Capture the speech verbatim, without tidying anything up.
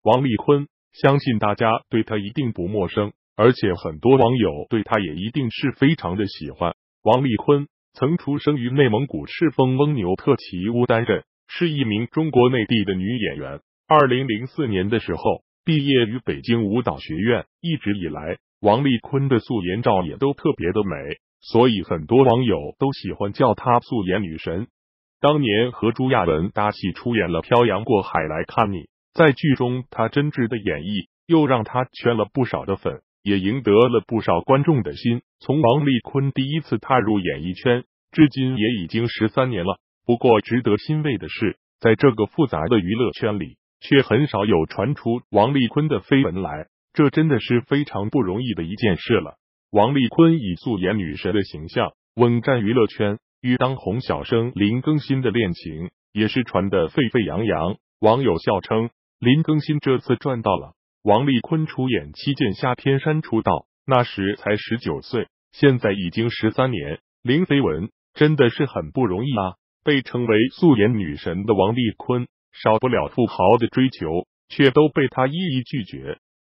王丽坤，相信大家对她一定不陌生，而且很多网友对她也一定是非常的喜欢。王丽坤曾出生于内蒙古赤峰翁牛特旗乌丹镇，是一名中国内地的女演员。二零零四年的时候，毕业于北京舞蹈学院，一直以来，王丽坤的素颜照也都特别的美，所以很多网友都喜欢叫她素颜女神。当年和朱亚文搭戏出演了《漂洋过海来看你》，在剧中她真挚的演绎又让她圈了不少的粉，也赢得了不少观众的心。从王丽坤第一次踏入演艺圈，至今也已经十三年了。不过值得欣慰的是，在这个复杂的娱乐圈里，却很少有传出王丽坤的绯闻来，这真的是非常不容易的一件事了。王丽坤以素颜女神的形象稳占娱乐圈，与当红小生林更新的恋情也是传得沸沸扬扬，网友笑称林更新这次赚到了。王丽坤出演《七剑下天山》出道，那时才十九岁，现在已经十三年，零绯闻真的是很不容易啊。被称为素颜女神的王丽坤，少不了富豪的追求，却都被她一一拒绝。